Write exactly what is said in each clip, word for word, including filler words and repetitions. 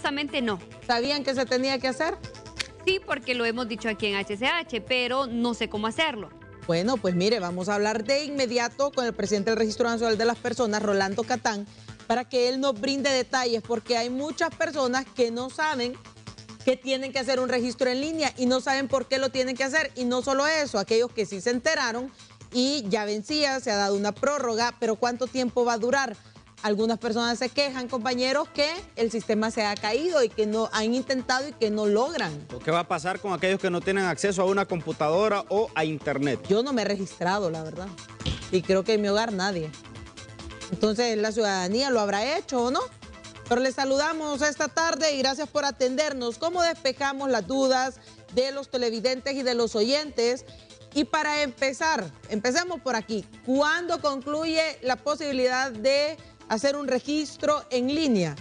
Justamente no. ¿Sabían que se tenía que hacer? Sí, porque lo hemos dicho aquí en H C H, pero no sé cómo hacerlo. Bueno, pues mire, vamos a hablar de inmediato con el presidente del Registro Nacional de las Personas, Rolando Catán, para que él nos brinde detalles, porque hay muchas personas que no saben que tienen que hacer un registro en línea y no saben por qué lo tienen que hacer. Y no solo eso, aquellos que sí se enteraron y ya vencía, se ha dado una prórroga, pero ¿cuánto tiempo va a durar? Algunas personas se quejan, compañeros, que el sistema se ha caído y que no han intentado y que no logran. ¿Qué va a pasar con aquellos que no tienen acceso a una computadora o a internet? Yo no me he registrado, la verdad. Y creo que en mi hogar nadie. Entonces, ¿la ciudadanía lo habrá hecho o no? Pero les saludamos esta tarde y gracias por atendernos. ¿Cómo despejamos las dudas de los televidentes y de los oyentes? Y para empezar, empecemos por aquí. ¿Cuándo concluye la posibilidad de hacer un registro en línea?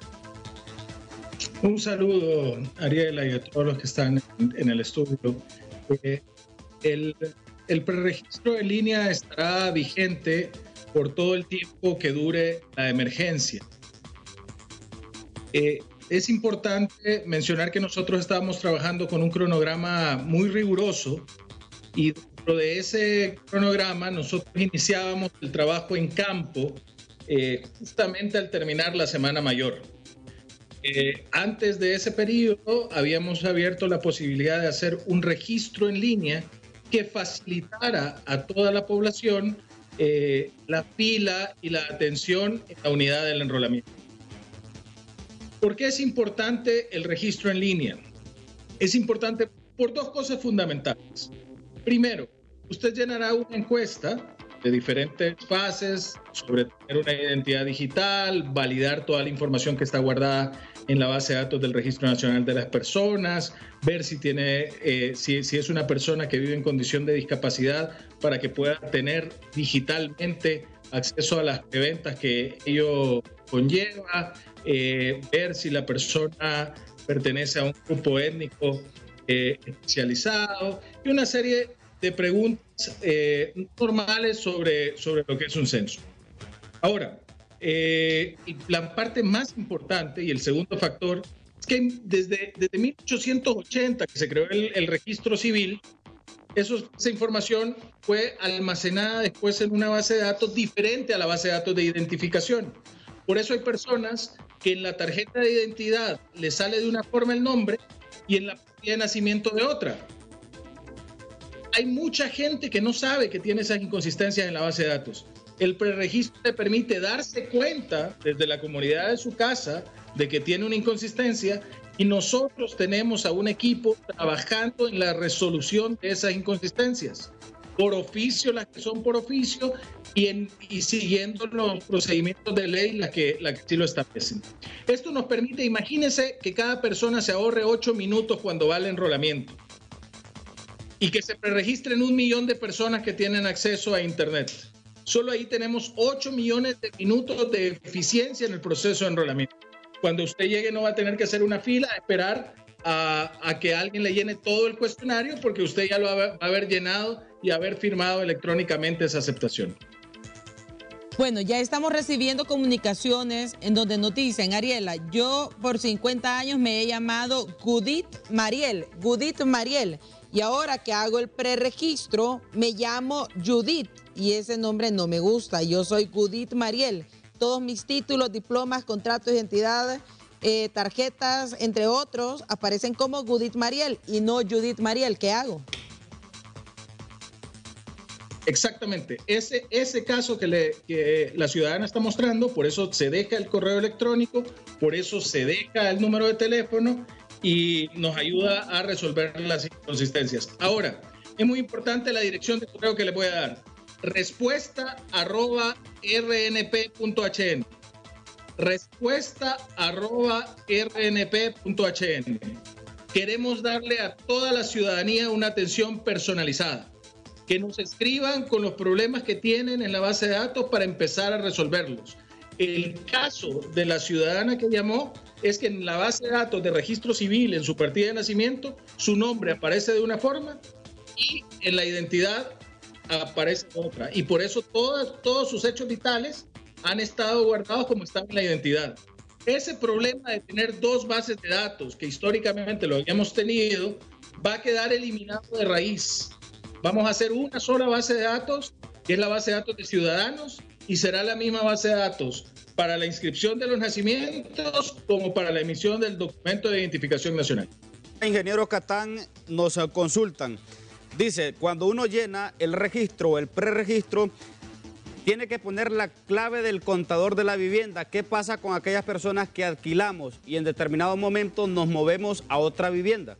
Un saludo, Ariela, y a todos los que están en, en el estudio. Eh, el, el preregistro en línea estará vigente por todo el tiempo que dure la emergencia. Eh, es importante mencionar que nosotros estábamos trabajando con un cronograma muy riguroso y dentro de ese cronograma nosotros iniciábamos el trabajo en campo eh, justamente al terminar la Semana Mayor. Eh, antes de ese periodo habíamos abierto la posibilidad de hacer un registro en línea que facilitara a toda la población eh, la fila y la atención en la unidad del enrolamiento. ¿Por qué es importante el registro en línea? Es importante por dos cosas fundamentales. Primero, usted llenará una encuesta de diferentes fases sobre tener una identidad digital, validar toda la información que está guardada en la base de datos del Registro Nacional de las Personas, ver si, tiene, eh, si, si es una persona que vive en condición de discapacidad para que pueda tener digitalmente acceso a las preventas que ello conlleva, eh, ver si la persona pertenece a un grupo étnico eh, especializado y una serie de preguntas eh, normales sobre, sobre lo que es un censo. Ahora, eh, la parte más importante y el segundo factor es que desde, desde mil ochocientos ochenta que se creó el, el registro civil, eso, esa información fue almacenada después en una base de datos diferente a la base de datos de identificación. Por eso hay personas que en la tarjeta de identidad le sale de una forma el nombre y en la partida de nacimiento de otra. Hay mucha gente que no sabe que tiene esas inconsistencias en la base de datos. El preregistro le permite darse cuenta desde la comodidad de su casa de que tiene una inconsistencia y nosotros tenemos a un equipo trabajando en la resolución de esas inconsistencias, por oficio, las que son por oficio, y, en, y siguiendo los procedimientos de ley, las que, la que sí lo establecen. Esto nos permite, imagínense que cada persona se ahorre ocho minutos cuando va al enrolamiento y que se preregistren un millón de personas que tienen acceso a Internet. Solo ahí tenemos ocho millones de minutos de eficiencia en el proceso de enrolamiento. Cuando usted llegue no va a tener que hacer una fila, a esperar a, a que alguien le llene todo el cuestionario porque usted ya lo va a haber llenado y haber firmado electrónicamente esa aceptación. Bueno, ya estamos recibiendo comunicaciones en donde nos dicen, Ariela, yo por cincuenta años me he llamado Judith Mariel, Judith Mariel, y ahora que hago el preregistro me llamo Judith y ese nombre no me gusta, yo soy Judith Mariel. Todos mis títulos, diplomas, contratos de identidad, eh, tarjetas, entre otros, aparecen como Judith Mariel y no Judith Mariel. ¿Qué hago? Exactamente. Ese, ese caso que, le, que la ciudadana está mostrando, por eso se deja el correo electrónico, por eso se deja el número de teléfono y nos ayuda a resolver las inconsistencias. Ahora, es muy importante la dirección de correo que le voy a dar. Respuesta arroba rnp.hn. Respuesta arroba rnp.hn. Queremos darle a toda la ciudadanía una atención personalizada. Que nos escriban con los problemas que tienen en la base de datos para empezar a resolverlos. El caso de la ciudadana que llamó es que en la base de datos de registro civil, en su partida de nacimiento, su nombre aparece de una forma y en la identidad aparece otra. Y por eso todas, todos sus hechos vitales han estado guardados como están en la identidad. Ese problema de tener dos bases de datos, que históricamente lo habíamos tenido, va a quedar eliminado de raíz. Vamos a hacer una sola base de datos, que es la base de datos de ciudadanos, y será la misma base de datos para la inscripción de los nacimientos como para la emisión del documento de identificación nacional. Ingeniero Catán, nos consultan. Dice, cuando uno llena el registro o el preregistro, tiene que poner la clave del contador de la vivienda. ¿Qué pasa con aquellas personas que alquilamos y en determinado momento nos movemos a otra vivienda?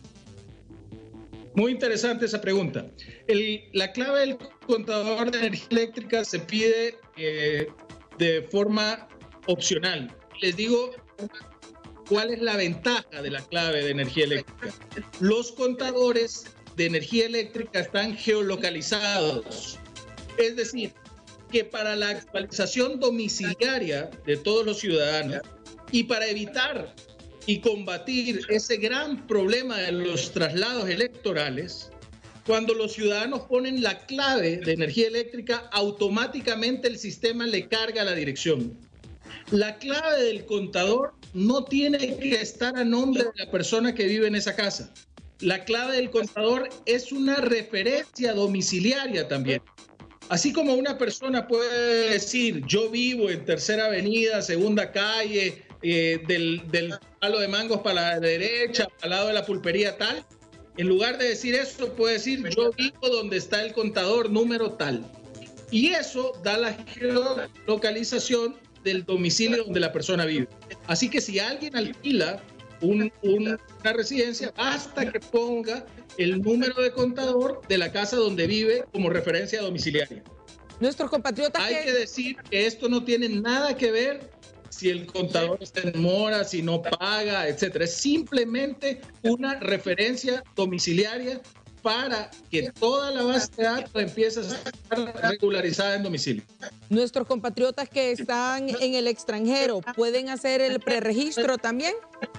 Muy interesante esa pregunta. El, la clave del contador de energía eléctrica se pide eh, de forma opcional. Les digo cuál es la ventaja de la clave de energía eléctrica. Los contadores de energía eléctrica están geolocalizados. Es decir, que para la actualización domiciliaria de todos los ciudadanos y para evitar y combatir ese gran problema de los traslados electorales, cuando los ciudadanos ponen la clave de energía eléctrica, automáticamente el sistema le carga la dirección. La clave del contador no tiene que estar a nombre de la persona que vive en esa casa. La clave del contador es una referencia domiciliaria también. Así como una persona puede decir, yo vivo en Tercera Avenida, Segunda Calle, eh, del, del palo de mangos para la derecha, al lado de la pulpería tal, en lugar de decir eso, puede decir, yo vivo donde está el contador número tal. Y eso da la geolocalización del domicilio donde la persona vive. Así que si alguien alquila un, un, una residencia, basta que ponga el número de contador de la casa donde vive como referencia domiciliaria. Nuestros compatriotas Hay que... que decir que esto no tiene nada que ver si el contador está en mora, si no paga, etcétera. Es simplemente una referencia domiciliaria para que toda la base de datos empiece a estar regularizada en domicilio. Nuestros compatriotas que están en el extranjero, ¿pueden hacer el preregistro también?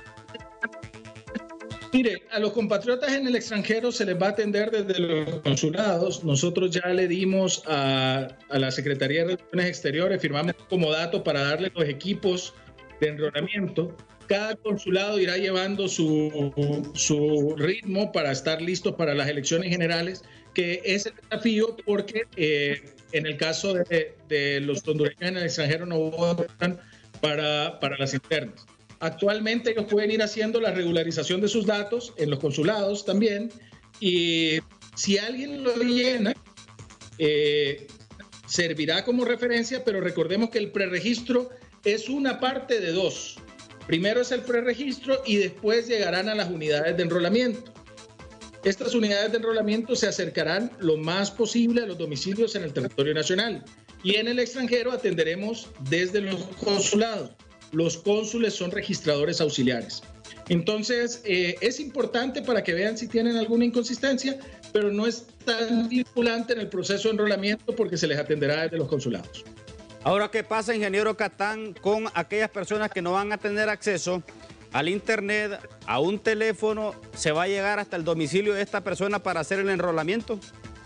Mire, a los compatriotas en el extranjero se les va a atender desde los consulados. Nosotros ya le dimos a, a la Secretaría de Relaciones Exteriores, firmamos como dato para darle los equipos de enrolamiento. Cada consulado irá llevando su, su ritmo para estar listos para las elecciones generales, que es el desafío porque eh, en el caso de, de los hondureños en el extranjero no votan para, para las internas. Actualmente ellos pueden ir haciendo la regularización de sus datos en los consulados también, y si alguien lo llena, eh, servirá como referencia, pero recordemos que el preregistro es una parte de dos. Primero es el preregistro y después llegarán a las unidades de enrolamiento. Estas unidades de enrolamiento se acercarán lo más posible a los domicilios en el territorio nacional, y en el extranjero atenderemos desde los consulados. Los cónsules son registradores auxiliares. Entonces, eh, es importante para que vean si tienen alguna inconsistencia, pero no es tan vinculante en el proceso de enrolamiento porque se les atenderá desde los consulados. Ahora, ¿qué pasa, ingeniero Catán, con aquellas personas que no van a tener acceso al internet, a un teléfono? ¿Se va a llegar hasta el domicilio de esta persona para hacer el enrolamiento?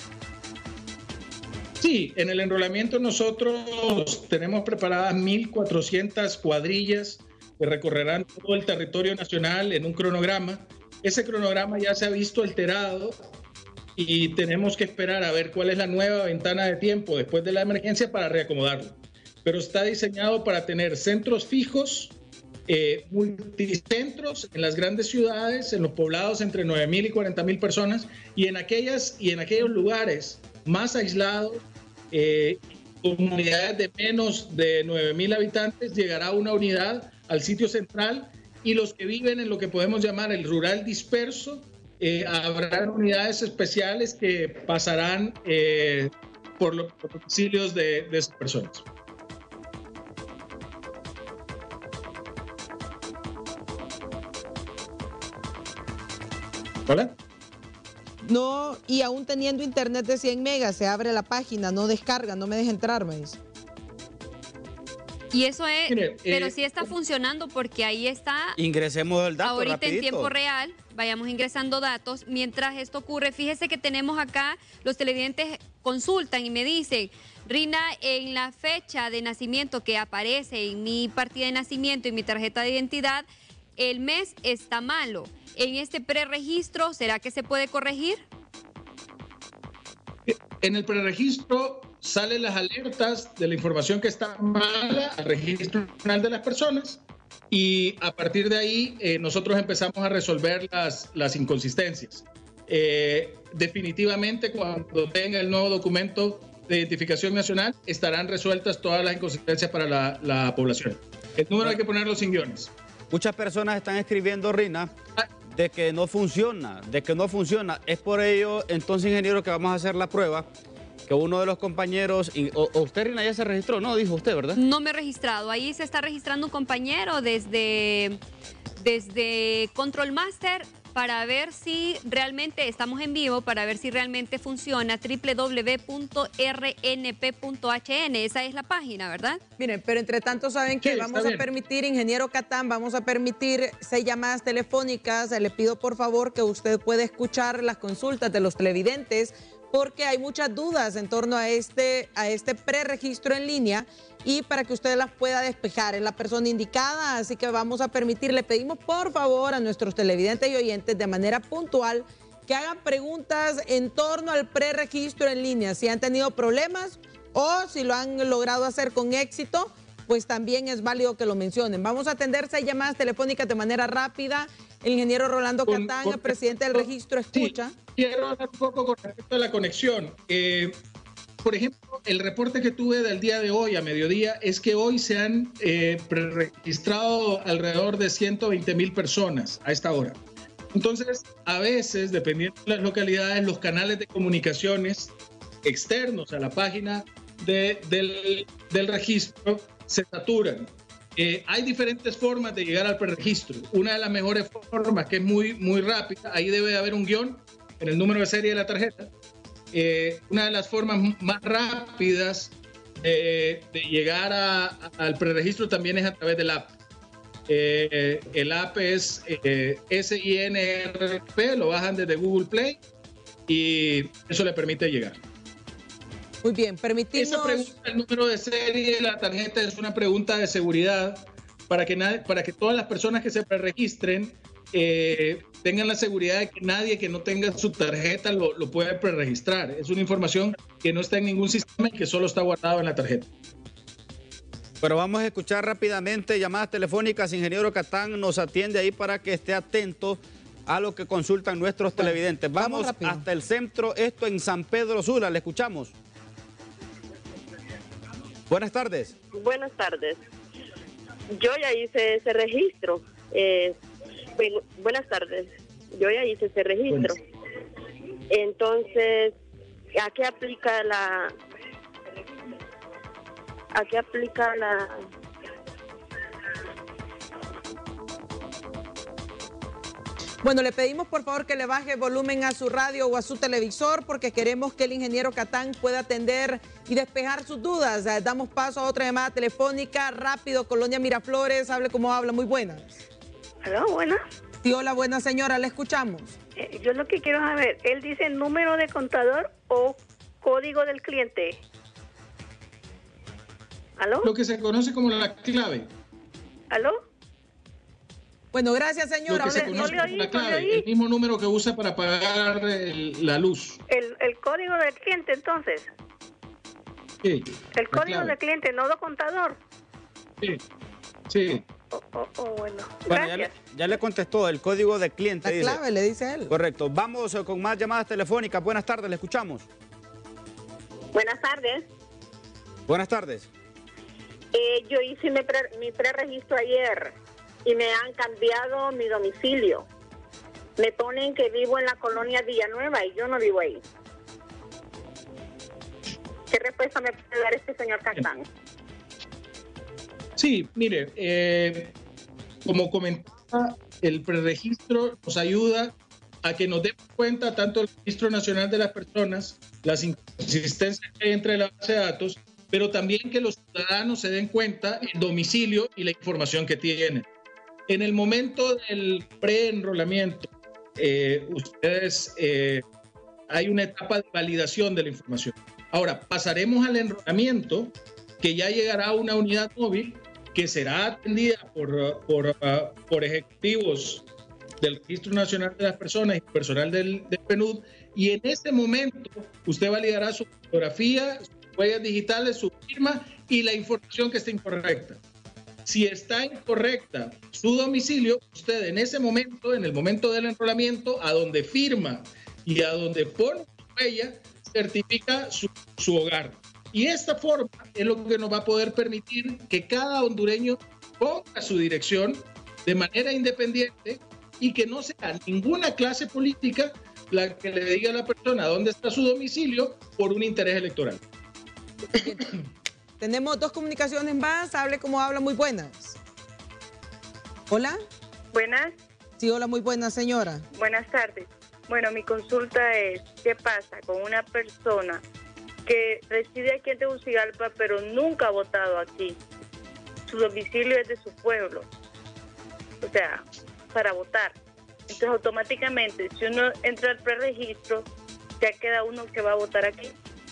Sí, en el enrolamiento nosotros tenemos preparadas mil cuatrocientas cuadrillas que recorrerán todo el territorio nacional en un cronograma. Ese cronograma ya se ha visto alterado y tenemos que esperar a ver cuál es la nueva ventana de tiempo después de la emergencia para reacomodarlo. Pero está diseñado para tener centros fijos, eh, multicentros en las grandes ciudades, en los poblados entre nueve mil y cuarenta mil personas, y en, aquellas, y en aquellos lugares más aislados, eh, comunidades de menos de nueve mil habitantes, llegará una unidad al sitio central, y los que viven en lo que podemos llamar el rural disperso, eh, habrá unidades especiales que pasarán eh, por los domicilios de, de esas personas. ¿Hola? No, y aún teniendo internet de cien megas, se abre la página, no descarga, no me deja entrar, me dice. Y eso es, Mire, pero eh, sí está funcionando porque ahí está. Ingresemos el dato Ahorita rapidito. en tiempo real, vayamos ingresando datos. Mientras esto ocurre, fíjese que tenemos acá, los televidentes consultan y me dicen, Rina, en la fecha de nacimiento que aparece en mi partida de nacimiento y mi tarjeta de identidad, el mes está malo. En este preregistro, ¿será que se puede corregir? En el preregistro salen las alertas de la información que está mala al Registro Nacional de las Personas y a partir de ahí eh, nosotros empezamos a resolver las, las inconsistencias. Eh, definitivamente cuando tenga el nuevo documento de identificación nacional estarán resueltas todas las inconsistencias para la, la población. El número hay que ponerlo sin guiones. Muchas personas están escribiendo, Rina, de que no funciona, de que no funciona. Es por ello, entonces, ingeniero, que vamos a hacer la prueba, que uno de los compañeros, o, o usted, Rina, ya se registró, ¿no? Dijo usted, ¿verdad? No me he registrado. Ahí se está registrando un compañero desde, desde Control Master para ver si realmente estamos en vivo, para ver si realmente funciona, doble u doble u doble u punto r n p punto h n. Esa es la página, ¿verdad? Miren, pero entre tanto saben que Sí, vamos está a bien. permitir, ingeniero Catán, vamos a permitir seis llamadas telefónicas. Le pido por favor que usted pueda escuchar las consultas de los televidentes porque hay muchas dudas en torno a este, a este preregistro en línea y para que usted las pueda despejar. Es la persona indicada, así que vamos a permitir, le pedimos por favor a nuestros televidentes y oyentes de manera puntual que hagan preguntas en torno al preregistro en línea, si han tenido problemas o si lo han logrado hacer con éxito, pues también es válido que lo mencionen. Vamos a atender seis llamadas telefónicas de manera rápida. El ingeniero Rolando Con- Catán, con- el presidente del registro, escucha. Sí, quiero hablar un poco con respecto a la conexión. Eh, por ejemplo, el reporte que tuve del día de hoy a mediodía es que hoy se han eh, registrado alrededor de ciento veinte mil personas a esta hora. Entonces, a veces, dependiendo de las localidades, los canales de comunicaciones externos a la página de- del, del registro se saturan. Eh, hay diferentes formas de llegar al preregistro. Una de las mejores formas, que es muy, muy rápida, ahí debe de haber un guión en el número de serie de la tarjeta. Eh, una de las formas más rápidas de, de llegar a- a- al preregistro también es a través del app. Eh, el app es eh, S I N R P, lo bajan desde Google Play y eso le permite llegar. Muy bien, Esa permitimos... pregunta, el número de serie de la tarjeta, es una pregunta de seguridad para que, nadie, para que todas las personas que se preregistren eh, tengan la seguridad de que nadie que no tenga su tarjeta lo, lo puede preregistrar. Es una información que no está en ningún sistema y que solo está guardado en la tarjeta. Pero vamos a escuchar rápidamente llamadas telefónicas. Ingeniero Catán nos atiende ahí para que esté atento a lo que consultan nuestros Bueno, televidentes. vamos Vamos rápido. hasta el centro, esto en San Pedro Sula. Le escuchamos. Buenas tardes. Buenas tardes. Yo ya hice ese registro. Eh, bu- buenas tardes. Yo ya hice ese registro. Entonces, ¿a qué aplica la... ¿A qué aplica la... Bueno, le pedimos por favor que le baje volumen a su radio o a su televisor porque queremos que el ingeniero Catán pueda atender y despejar sus dudas. Eh, Damos paso a otra llamada telefónica. Rápido, Colonia Miraflores, hable como habla. Muy buenas. Aló, buenas. Sí, hola, buena señora, le escuchamos. Eh, yo lo que quiero saber, ¿él dice número de contador o código del cliente? ¿Aló? Lo que se conoce como la clave. ¿Aló? Bueno, gracias Lo señora. que se Ahora- no conoce le como oí, la no le clave. oí. El mismo número que usa para pagar el- la luz. El, el código del cliente, entonces. Sí, El la código clave. del cliente, no de contador. Sí, sí. Oh, oh, oh, bueno. Bueno, ya le, Gracias. ya le contestó el código de cliente. La dice. clave, le dice él. Correcto. Vamos eh, con más llamadas telefónicas. Buenas tardes, le escuchamos. Buenas tardes. Buenas tardes. Eh, yo hice mi, pre, mi preregistro ayer y me han cambiado mi domicilio. Me ponen que vivo en la colonia Villanueva y yo no vivo ahí. ¿Qué respuesta me puede dar este señor Catán? Sí, mire, eh, como comentaba, el preregistro nos ayuda a que nos demos cuenta tanto el Registro Nacional de las Personas, las inconsistencias que hay entre la base de datos pero también que los ciudadanos se den cuenta el domicilio y la información que tienen. En el momento del pre-enrolamiento, eh, ustedes, eh, hay una etapa de validación de la información. Ahora, pasaremos al enrolamiento, que ya llegará una unidad móvil que será atendida por, por, uh, por ejecutivos del Registro Nacional de las Personas y personal del, del P N U D, y en ese momento usted validará su fotografía, sus huellas digitales, su firma y la información que esté incorrecta. Si está incorrecta su domicilio, usted en ese momento, en el momento del enrolamiento, a donde firma y a donde pone su huella, certifica su, su hogar. Y esta forma es lo que nos va a poder permitir que cada hondureño ponga su dirección de manera independiente y que no sea ninguna clase política la que le diga a la persona dónde está su domicilio por un interés electoral. Tenemos dos comunicaciones más. Hable como habla, muy buenas. Hola. Buenas. Sí, hola, muy buenas, señora. Buenas tardes. Bueno, mi consulta es, ¿qué pasa con una persona que reside aquí en Tegucigalpa, pero nunca ha votado aquí? Su domicilio es de su pueblo, o sea, para votar. Entonces, automáticamente, si uno entra al preregistro, ya queda uno que va a votar aquí.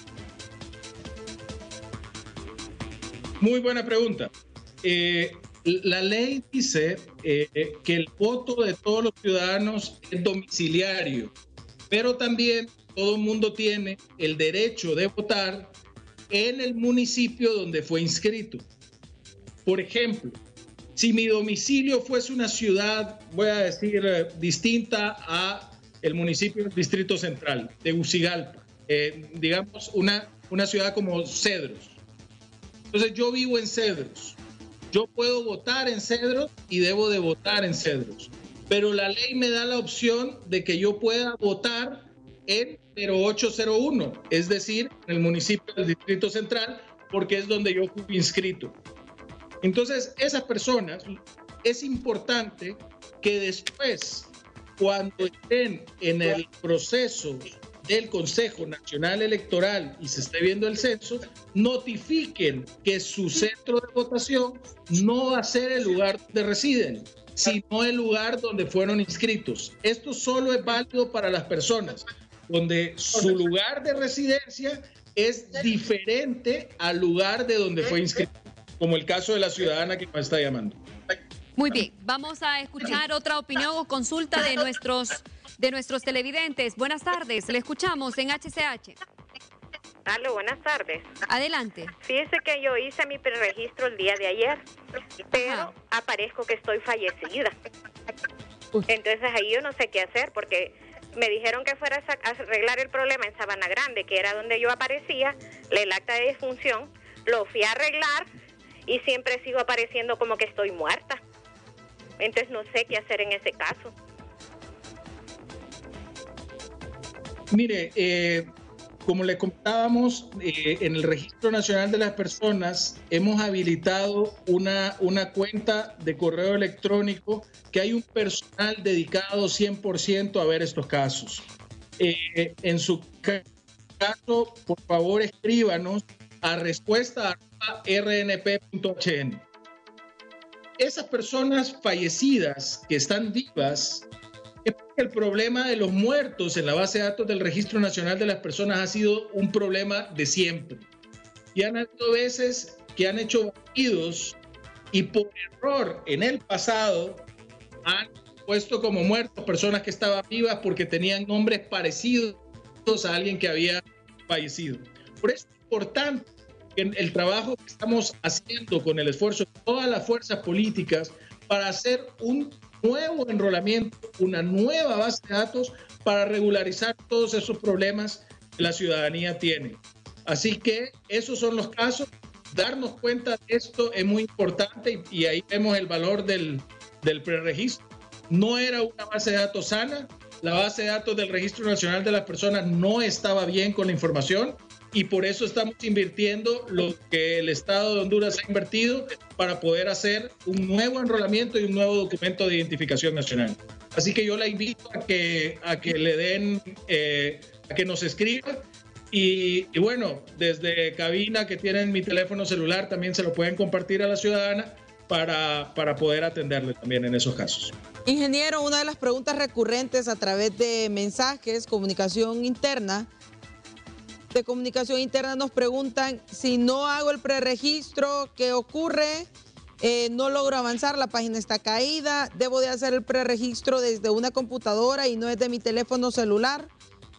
Muy buena pregunta. Eh, la ley dice eh, que el voto de todos los ciudadanos es domiciliario, pero también todo el mundo tiene el derecho de votar en el municipio donde fue inscrito. Por ejemplo, si mi domicilio fuese una ciudad, voy a decir, eh, distinta a el municipio del Distrito Central, Tegucigalpa, eh, digamos una, una ciudad como Cedros. Entonces yo vivo en Cedros. Yo puedo votar en Cedros y debo de votar en Cedros. Pero la ley me da la opción de que yo pueda votar en cero ocho cero uno, es decir, en el municipio del Distrito Central, porque es donde yo fui inscrito. Entonces, esas personas, es importante que después, cuando estén en el proceso del Consejo Nacional Electoral y se esté viendo el censo, notifiquen que su centro de votación no va a ser el lugar donde residen, sino el lugar donde fueron inscritos. Esto solo es válido para las personas donde su lugar de residencia es diferente al lugar de donde fue inscrito, como el caso de la ciudadana que me está llamando. Muy bien, vamos a escuchar otra opinión o consulta de nuestros, de nuestros televidentes. Buenas tardes, le escuchamos en H C H. Aló, buenas tardes. Adelante. Fíjese que yo hice mi preregistro el día de ayer, pero Ajá. aparezco que estoy fallecida. Uy. Entonces ahí yo no sé qué hacer, porque me dijeron que fuera a arreglar el problema en Sabana Grande, que era donde yo aparecía, el acta de defunción, lo fui a arreglar y siempre sigo apareciendo como que estoy muerta. Entonces no sé qué hacer en ese caso. Mire, eh, como le comentábamos, eh, en el Registro Nacional de las Personas hemos habilitado una, una cuenta de correo electrónico que hay un personal dedicado cien por ciento a ver estos casos. Eh, en su caso, por favor, escríbanos a respuesta arroba r n p punto h n. Esas personas fallecidas que están vivas, es porque el problema de los muertos en la base de datos del Registro Nacional de las Personas ha sido un problema de siempre. Y han habido veces que han hecho bandidos y por error en el pasado han puesto como muertos personas que estaban vivas porque tenían nombres parecidos a alguien que había fallecido. Por eso es importante que el trabajo que estamos haciendo con el esfuerzo de todas las fuerzas políticas para hacer un nuevo enrolamiento, una nueva base de datos para regularizar todos esos problemas que la ciudadanía tiene. Así que esos son los casos. Darnos cuenta de esto es muy importante y, y ahí vemos el valor del, del preregistro. No era una base de datos sana. La base de datos del Registro Nacional de las Personas no estaba bien con la información y por eso estamos invirtiendo lo que el Estado de Honduras ha invertido para poder hacer un nuevo enrolamiento y un nuevo documento de identificación nacional. Así que yo la invito a que, a que le den, eh, a que nos escriban Y, y bueno, desde cabina que tienen mi teléfono celular también se lo pueden compartir a la ciudadana para, para poder atenderle también en esos casos. Ingeniero, una de las preguntas recurrentes a través de mensajes, comunicación interna, de comunicación interna nos preguntan, si no hago el preregistro, ¿qué ocurre? Eh, no logro avanzar, la página está caída, debo de hacer el preregistro desde una computadora y no desde mi teléfono celular.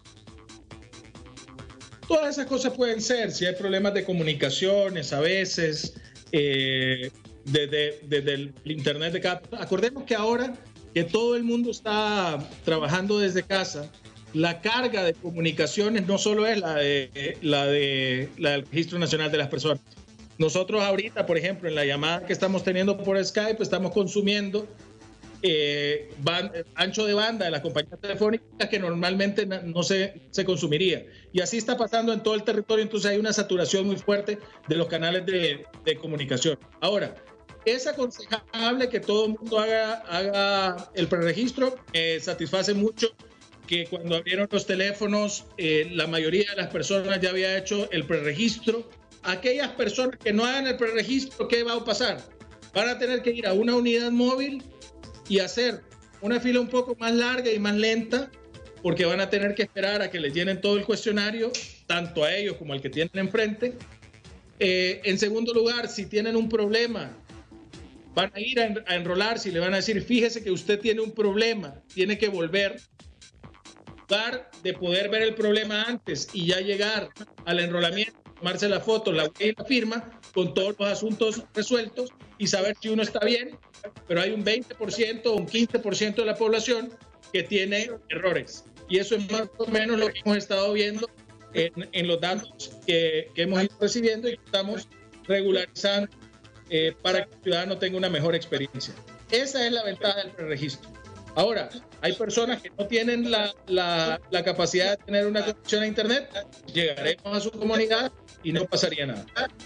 Todas esas cosas pueden ser, si hay problemas de comunicaciones a veces, eh, desde, desde el internet de cada... Acordemos que ahora que todo el mundo está trabajando desde casa, la carga de comunicaciones no solo es la, de, la, de, la del Registro Nacional de las Personas. Nosotros ahorita, por ejemplo, en la llamada que estamos teniendo por Skype, estamos consumiendo Eh, van, ancho de banda de las compañías telefónicas que normalmente no se, se consumiría. Y así está pasando en todo el territorio, entonces hay una saturación muy fuerte de los canales de, de comunicación. Ahora, es aconsejable que todo el mundo haga, haga el preregistro. Eh, satisface mucho que cuando abrieron los teléfonos, eh, la mayoría de las personas ya había hecho el preregistro. Aquellas personas que no hagan el preregistro, ¿qué va a pasar? Van a tener que ir a una unidad móvil y hacer una fila un poco más larga y más lenta, porque van a tener que esperar a que les llenen todo el cuestionario, tanto a ellos como al que tienen enfrente. Eh, en segundo lugar, si tienen un problema, van a ir a, en, a enrolarse y le van a decir, fíjese que usted tiene un problema, tiene que volver, lugar de poder ver el problema antes y ya llegar al enrolamiento, tomarse la foto, la y la firma, con todos los asuntos resueltos y saber si uno está bien, pero hay un veinte por ciento o un quince por ciento de la población que tiene errores. Y eso es más o menos lo que hemos estado viendo en, en los datos que, que hemos ido recibiendo y que estamos regularizando eh, para que el ciudadano tenga una mejor experiencia. Esa es la ventaja del preregistro. Ahora, hay personas que no tienen la, la, la capacidad de tener una conexión a Internet, llegaremos a su comunidad y no pasaría nada.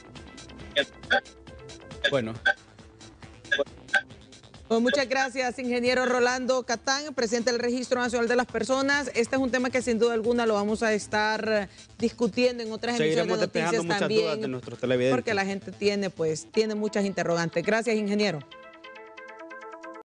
Bueno. Pues muchas gracias, ingeniero Rolando Catán, presidente del Registro Nacional de las Personas. Este es un tema que sin duda alguna lo vamos a estar discutiendo en otras emisiones de noticias también, muchas dudas de nuestros televidentes, porque la gente tiene, pues, tiene muchas interrogantes. Gracias, ingeniero.